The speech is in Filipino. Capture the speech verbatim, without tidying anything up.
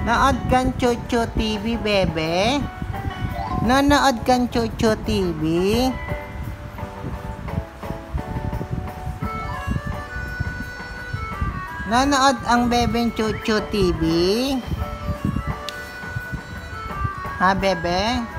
Nood kang ChuchuTV, bebe? Nanood kang ChuchuTV? Nanood ang bebeng ChuchuTV? Ha, bebe?